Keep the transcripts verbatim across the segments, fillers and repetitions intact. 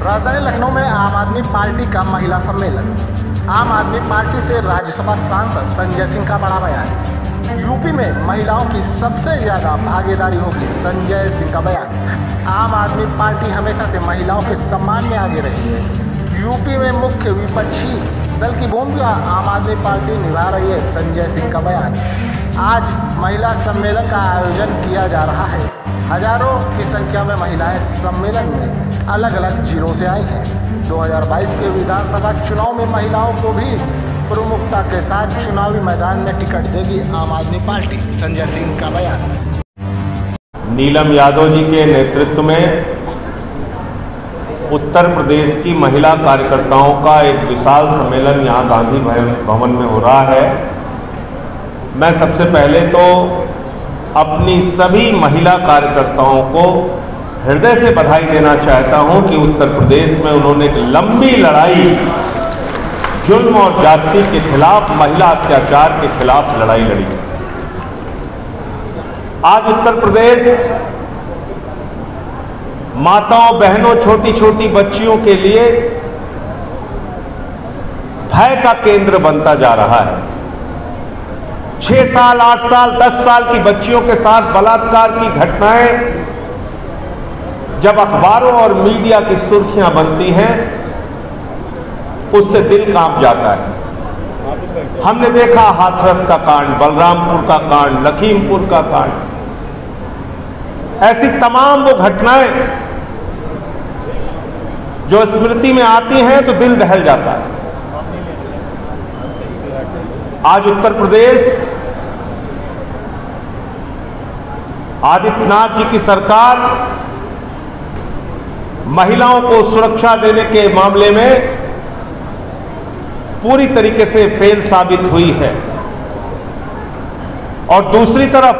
राजधानी लखनऊ में आम आदमी पार्टी का महिला सम्मेलन। आम आदमी पार्टी से राज्यसभा सांसद संजय सिंह का बड़ा बयान। यूपी में महिलाओं की सबसे ज्यादा भागीदारी होगी, संजय सिंह का बयान। आम आदमी पार्टी हमेशा से महिलाओं के सम्मान में आगे रही है। यूपी में मुख्य विपक्षी दल की भूमिका आम आदमी पार्टी निभा रही है, संजय सिंह का बयान। आज महिला सम्मेलन का आयोजन किया जा रहा है। हजारों की संख्या में महिलाएं सम्मेलन में अलग अलग जिलों से आई हैं। दो हज़ार बाईस के विधानसभा चुनाव में महिलाओं को भी प्रमुखता के साथ चुनावी मैदान में टिकट देगी आम आदमी पार्टी, संजय सिंह का बयान। नीलम यादव जी के नेतृत्व में उत्तर प्रदेश की महिला कार्यकर्ताओं का एक विशाल सम्मेलन यहाँ गांधी भवन में हो रहा है। मैं सबसे पहले तो अपनी सभी महिला कार्यकर्ताओं को हृदय से बधाई देना चाहता हूं कि उत्तर प्रदेश में उन्होंने एक लंबी लड़ाई जुल्म और जाति के खिलाफ, महिला अत्याचार के खिलाफ लड़ाई लड़ी। आज उत्तर प्रदेश माताओं, बहनों, छोटी छोटी बच्चियों के लिए भय का केंद्र बनता जा रहा है। छह साल, आठ साल, दस साल की बच्चियों के साथ बलात्कार की घटनाएं जब अखबारों और मीडिया की सुर्खियां बनती हैं, उससे दिल कांप जाता है। हमने देखा हाथरस का कांड, बलरामपुर का कांड, लखीमपुर का कांड, ऐसी तमाम वो घटनाएं जो स्मृति में आती हैं तो दिल दहल जाता है। आज उत्तर प्रदेश आदित्यनाथ जी की सरकार महिलाओं को सुरक्षा देने के मामले में पूरी तरीके से फेल साबित हुई है। और दूसरी तरफ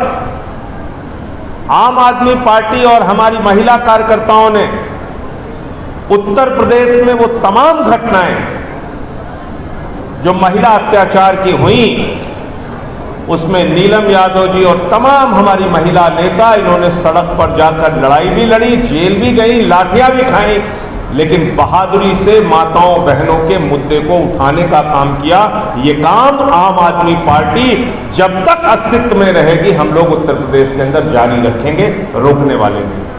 आम आदमी पार्टी और हमारी महिला कार्यकर्ताओं ने उत्तर प्रदेश में वो तमाम घटनाएं जो महिला अत्याचार की हुई, उसमें नीलम यादव जी और तमाम हमारी महिला नेता, इन्होंने सड़क पर जाकर लड़ाई भी लड़ी, जेल भी गई, लाठियां भी खाई, लेकिन बहादुरी से माताओं बहनों के मुद्दे को उठाने का काम किया। ये काम आम आदमी पार्टी जब तक अस्तित्व में रहेगी हम लोग उत्तर प्रदेश के अंदर जारी रखेंगे, रोकने वाले नहीं।